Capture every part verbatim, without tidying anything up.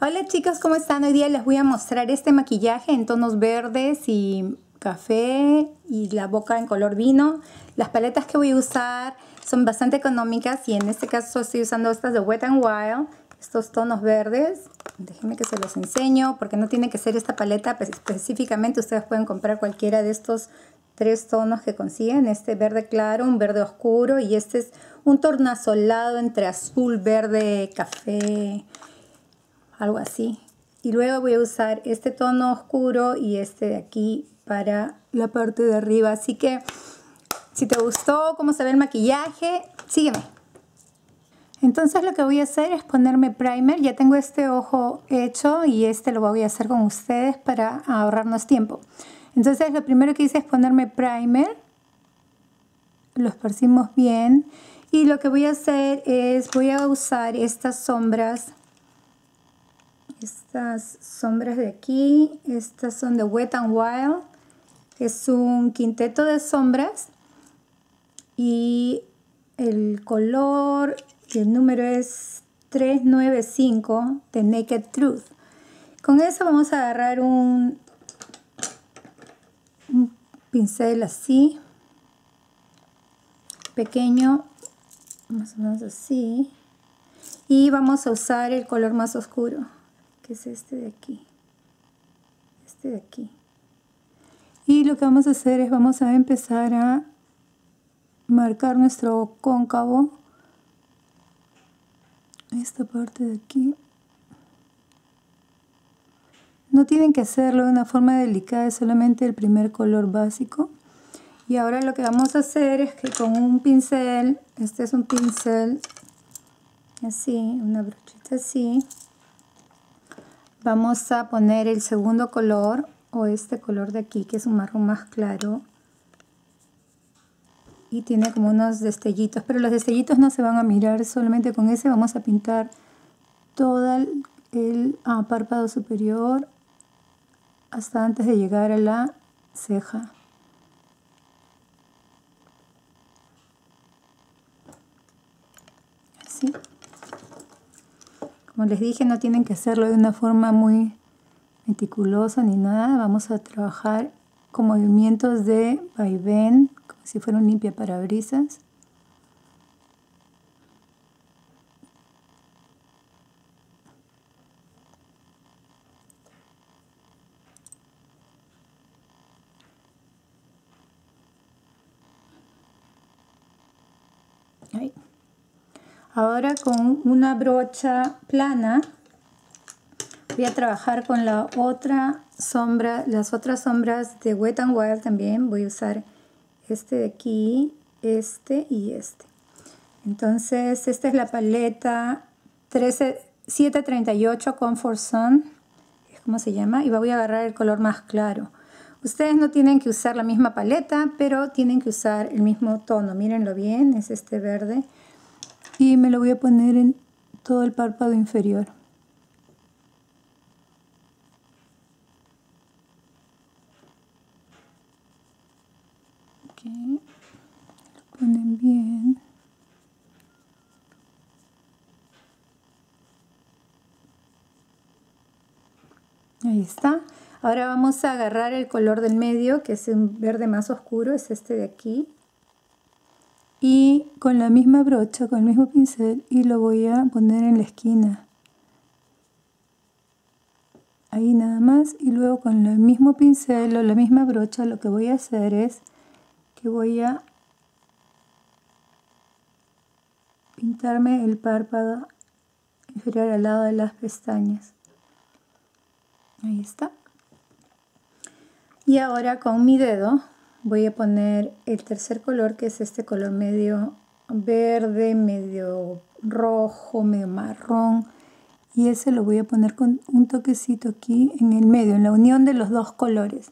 Hola chicos, ¿cómo están? Hoy día les voy a mostrar este maquillaje en tonos verdes y café y la boca en color vino. Las paletas que voy a usar son bastante económicas y en este caso estoy usando estas de Wet n Wild, estos tonos verdes. Déjenme que se los enseño porque no tiene que ser esta paleta específicamente. Ustedes pueden comprar cualquiera de estos tres tonos que consiguen. Este verde claro, un verde oscuro y este es un tornasolado entre azul, verde, café, algo así. Y luego voy a usar este tono oscuro y este de aquí para la parte de arriba. Así que si te gustó cómo se ve el maquillaje, sígueme. Entonces lo que voy a hacer es ponerme primer. Ya tengo este ojo hecho y este lo voy a hacer con ustedes para ahorrarnos tiempo. Entonces lo primero que hice es ponerme primer. Lo esparcimos bien. Y lo que voy a hacer es, voy a usar estas sombras. Estas sombras de aquí. Estas son de Wet n Wild. Es un quinteto de sombras. Y el color y el número es tres nueve cinco de Naked Truth. Con eso vamos a agarrar un, un pincel así, pequeño, más o menos así. Y vamos a usar el color más oscuro, que es este de aquí. Este de aquí. Y lo que vamos a hacer es, vamos a empezar a marcar nuestro cóncavo. Esta parte de aquí. No tienen que hacerlo de una forma delicada, es solamente el primer color básico. Y ahora lo que vamos a hacer es que con un pincel, este es un pincel así, una brochita así, vamos a poner el segundo color o este color de aquí, que es un marrón más claro. Y tiene como unos destellitos, pero los destellitos no se van a mirar, solamente con ese vamos a pintar todo el, el ah, párpado superior hasta antes de llegar a la ceja. Así. Como les dije, no tienen que hacerlo de una forma muy meticulosa ni nada. Vamos a trabajar con movimientos de vaivén, como si fuera un limpiaparabrisas. Ahí. Ahora con una brocha plana voy a trabajar con la otra sombra, las otras sombras de Wet n Wild también. Voy a usar este de aquí, este y este. Entonces esta es la paleta siete treinta y ocho Comfort Zone, es como se llama, y voy a agarrar el color más claro. Ustedes no tienen que usar la misma paleta, pero tienen que usar el mismo tono. Mírenlo bien, es este verde. Y me lo voy a poner en todo el párpado inferior. Okay. Lo ponen bien. Ahí está. Ahora vamos a agarrar el color del medio, que es un verde más oscuro, es este de aquí. Y con la misma brocha, con el mismo pincel, y lo voy a poner en la esquina. Ahí nada más. Y luego con el mismo pincel o la misma brocha, lo que voy a hacer es que voy a pintarme el párpado inferior al lado de las pestañas. Ahí está. Y ahora con mi dedo voy a poner el tercer color, que es este color medio verde, medio rojo, medio marrón. Y ese lo voy a poner con un toquecito aquí en el medio, en la unión de los dos colores.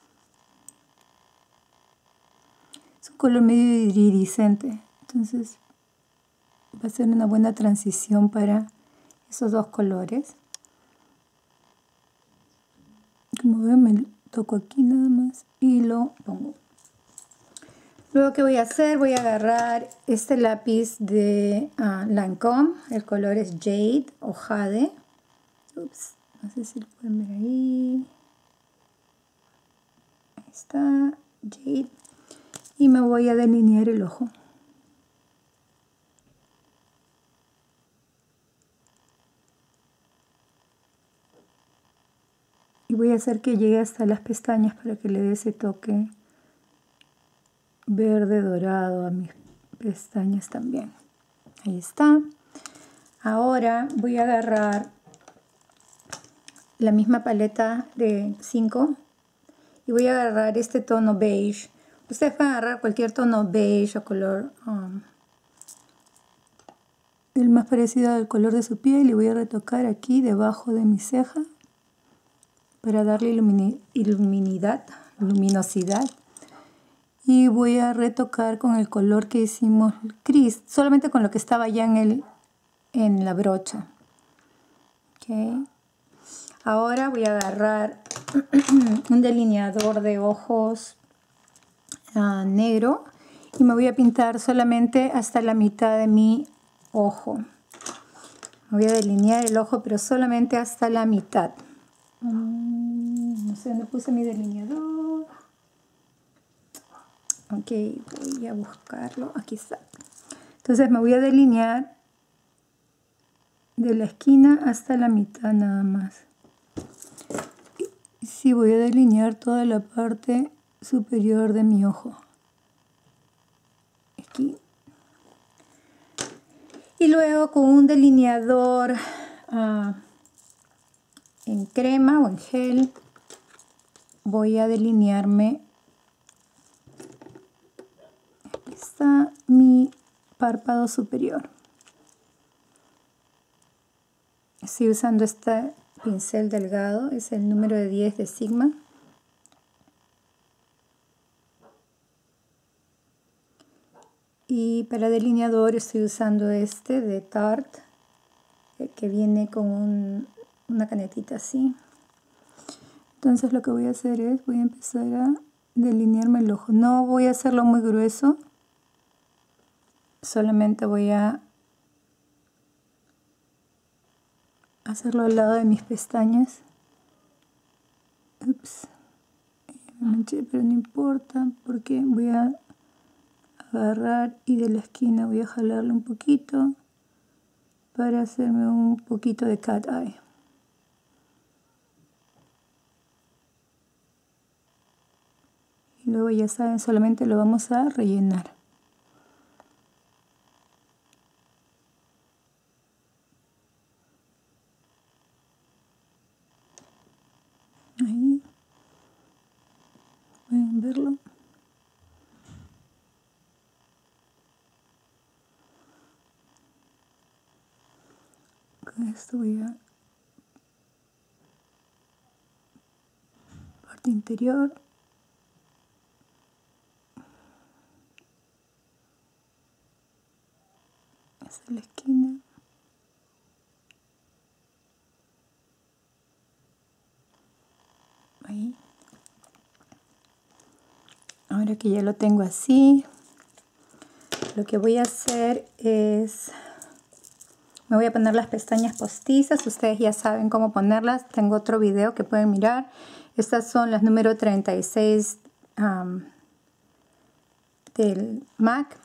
Es un color medio iridiscente, entonces va a ser una buena transición para esos dos colores. Como ven, me toco aquí nada más y lo pongo. Luego, ¿qué voy a hacer? Voy a agarrar este lápiz de uh, Lancome. El color es Jade o Jade. Ups, no sé si lo pueden ver ahí. Ahí está, Jade. Y me voy a delinear el ojo. Y voy a hacer que llegue hasta las pestañas para que le dé ese toque verde dorado a mis pestañas también. Ahí está. Ahora voy a agarrar la misma paleta de cinco y voy a agarrar este tono beige. Ustedes pueden agarrar cualquier tono beige o color um, el más parecido al color de su piel, y voy a retocar aquí debajo de mi ceja para darle ilumini iluminidad, luminosidad. Y voy a retocar con el color que hicimos gris, solamente con lo que estaba ya en, el, en la brocha. Okay. Ahora voy a agarrar un delineador de ojos uh, negro y me voy a pintar solamente hasta la mitad de mi ojo. Voy a delinear el ojo, pero solamente hasta la mitad. Um, no sé dónde puse mi delineador. Ok, voy a buscarlo. Aquí está. Entonces me voy a delinear de la esquina hasta la mitad nada más. Y sí, voy a delinear toda la parte superior de mi ojo. Aquí. Y luego con un delineador uh, en crema o en gel voy a delinearme. Aquí está mi párpado superior. Estoy usando este pincel delgado, es el número de diez de Sigma. Y para delineador estoy usando este de Tarte, el que viene con un, una canetita así. Entonces lo que voy a hacer es, voy a empezar a delinearme el ojo. No voy a hacerlo muy grueso, solamente voy a hacerlo al lado de mis pestañas. Ups, me manché, pero no importa porque voy a agarrar y de la esquina voy a jalarlo un poquito para hacerme un poquito de cat eye. Y luego ya saben, solamente lo vamos a rellenar. Ahí. ¿Pueden verlo? Con esto voy a parte interior. Hacia la esquina. Ahí. Ahora que ya lo tengo así, lo que voy a hacer es, me voy a poner las pestañas postizas. Ustedes ya saben cómo ponerlas. Tengo otro video que pueden mirar. Estas son las número treinta y seis um, del MAC.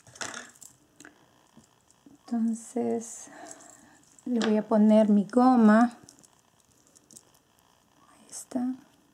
Entonces le voy a poner mi goma. Ahí está.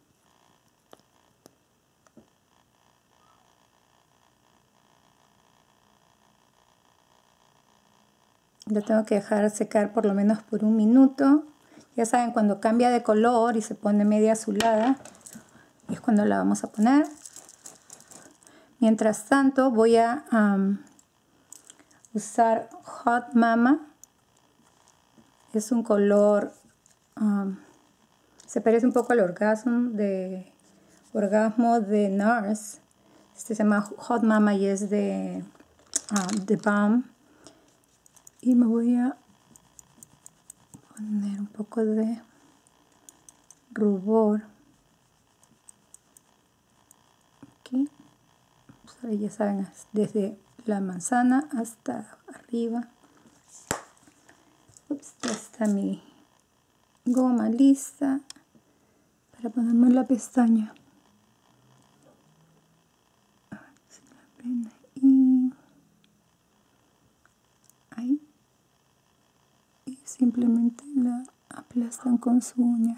Lo tengo que dejar secar por lo menos por un minuto. Ya saben, cuando cambia de color y se pone media azulada, es cuando la vamos a poner. Mientras tanto voy a um, usar Hot Mama. Es un color, um, se parece un poco al orgasmo de, orgasmo de NARS. Este se llama Hot Mama y es de uh, The Balm. Y me voy a poner un poco de rubor aquí. Pues ya saben, desde la manzana hasta arriba. Ups, ya está mi goma lista para ponerme la pestaña. Y ahí. Y simplemente la aplastan con su uña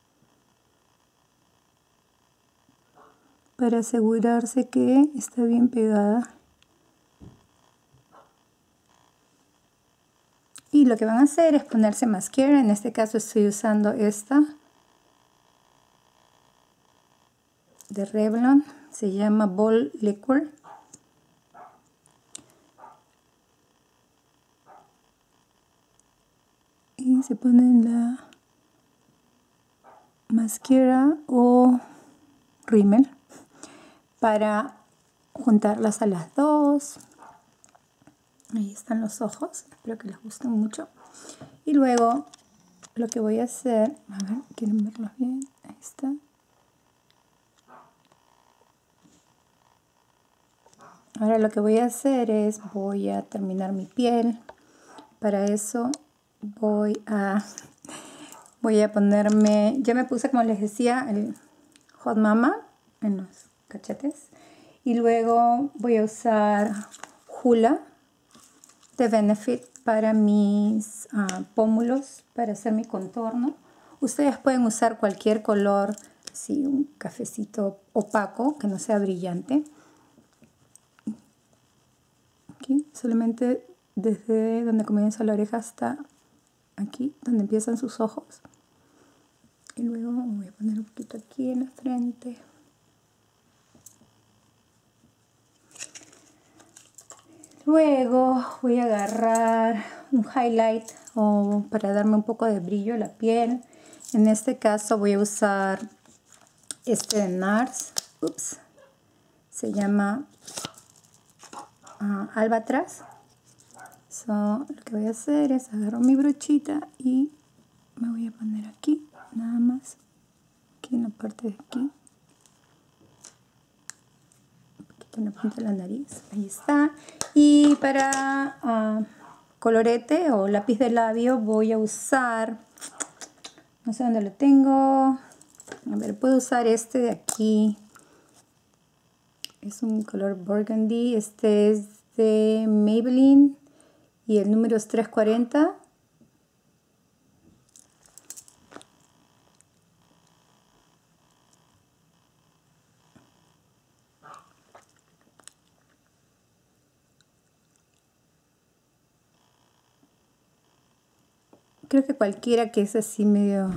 para asegurarse que está bien pegada. Y lo que van a hacer es ponerse mascara. En este caso estoy usando esta de Revlon, se llama Ball Liquor. Y se ponen la mascara o rímel para juntarlas a las dos. Ahí están los ojos, espero que les gusten mucho. Y luego lo que voy a hacer, a ver, ¿quieren verlos bien? Ahí está. Ahora lo que voy a hacer es, voy a terminar mi piel. Para eso voy a, voy a ponerme, ya me puse, como les decía, el Hot Mama en los cachetes. Y luego voy a usar Hoola de Benefit para mis uh, pómulos, para hacer mi contorno. Ustedes pueden usar cualquier color, sí, un cafecito opaco, que no sea brillante. Aquí, solamente desde donde comienza la oreja hasta aquí, donde empiezan sus ojos. Y luego voy a poner un poquito aquí en la frente. Luego voy a agarrar un highlight o para darme un poco de brillo a la piel. En este caso voy a usar este de NARS. Ups. Se llama uh, Albatraz. So, lo que voy a hacer es agarrar mi brochita y me voy a poner aquí, nada más. Aquí en la parte de aquí. En la punta de la nariz, ahí está. Y para uh, colorete o lápiz de labio voy a usar, no sé dónde lo tengo, a ver, puedo usar este de aquí, es un color burgundy, este es de Maybelline y el número es trescientos cuarenta. Creo que cualquiera que es así medio...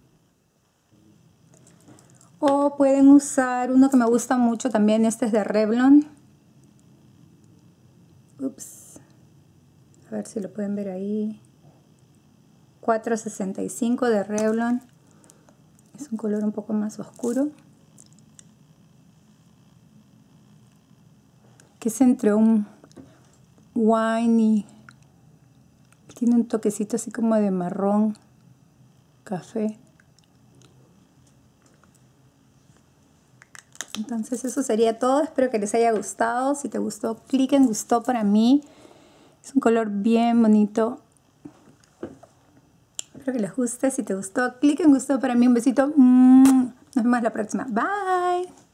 O pueden usar uno que me gusta mucho también, este es de Revlon. Ups. A ver si lo pueden ver ahí. cuatrocientos sesenta y cinco de Revlon. Es un color un poco más oscuro. Que es entre un wine y... tiene un toquecito así como de marrón, café. Entonces eso sería todo. Espero que les haya gustado. Si te gustó, clic en gustó para mí. Es un color bien bonito. Espero que les guste. Si te gustó, clic en gustó para mí. Un besito. Nos vemos la próxima. Bye.